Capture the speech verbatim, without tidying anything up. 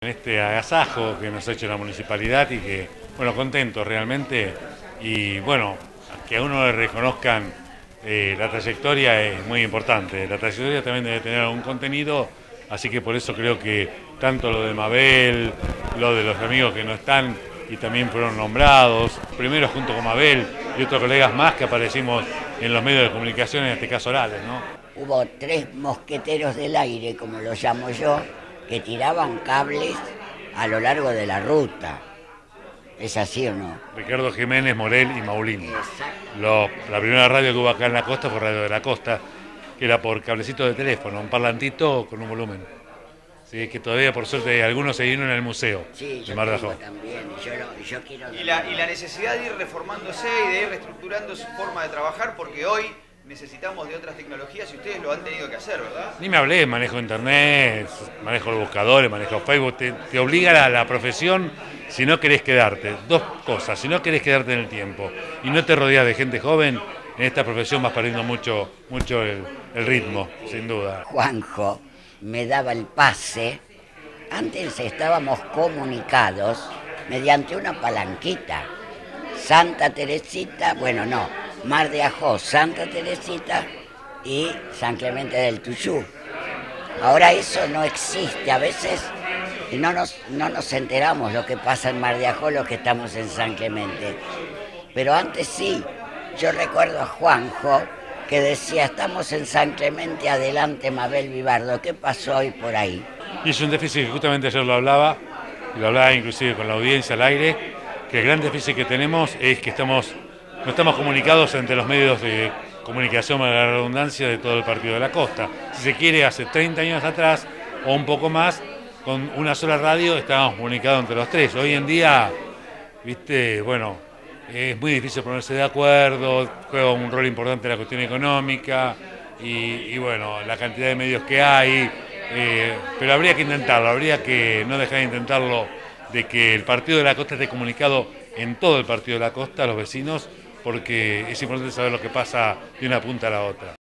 Este agasajo que nos ha hecho la municipalidad y que, bueno, contentos realmente y bueno, que a uno le reconozcan eh, la trayectoria es muy importante. La trayectoria también debe tener algún contenido, así que por eso creo que tanto lo de Mabel, lo de los amigos que no están y también fueron nombrados, primero junto con Mabel y otros colegas más que aparecimos en los medios de comunicación, en este caso orales, ¿no? Hubo tres mosqueteros del aire, como lo llamo yo, que tiraban cables a lo largo de la ruta. ¿Es así o no? Ricardo Jiménez, Morel y Maulín. Exacto. Lo- la primera radio que hubo acá en la costa fue Radio de la Costa, que era por cablecito de teléfono, un parlantito con un volumen. Sí, que todavía por suerte algunos se dieron en el museo Sí, de yo Mar de tengo Ajó. también, y yo, lo- yo quiero... Y la, y la necesidad de ir reformándose y de ir reestructurando su forma de trabajar, porque hoy necesitamos de otras tecnologías y ustedes lo han tenido que hacer, ¿verdad? Ni me hablé, manejo internet, manejo los buscadores, manejo Facebook, te, te obliga la, la profesión si no querés quedarte. Dos cosas, si no querés quedarte en el tiempo y no te rodeas de gente joven, en esta profesión vas perdiendo mucho, mucho el, el ritmo, sin duda. Juanjo me daba el pase. Antes estábamos comunicados mediante una palanquita. Santa Teresita, bueno, no, Mar de Ajó, Santa Teresita y San Clemente del Tuyú. Ahora eso no existe, a veces no nos, no nos enteramos lo que pasa en Mar de Ajó, lo que estamos en San Clemente. Pero antes sí, yo recuerdo a Juanjo que decía, estamos en San Clemente, adelante Mabel Vivardo, ¿qué pasó hoy por ahí? Y es un déficit que justamente ayer lo hablaba, y lo hablaba inclusive con la audiencia al aire, que el gran déficit que tenemos es que estamos, no estamos comunicados entre los medios de comunicación, a la redundancia, de todo el partido de la costa. Si se quiere, hace treinta años atrás, o un poco más, con una sola radio estábamos comunicados entre los tres. Hoy en día, viste, bueno, es muy difícil ponerse de acuerdo, juega un rol importante la cuestión económica, y, y bueno, la cantidad de medios que hay, eh, pero habría que intentarlo, habría que no dejar de intentarlo, de que el partido de la costa esté comunicado en todo el partido de la costa, a los vecinos, porque es importante saber lo que pasa de una punta a la otra.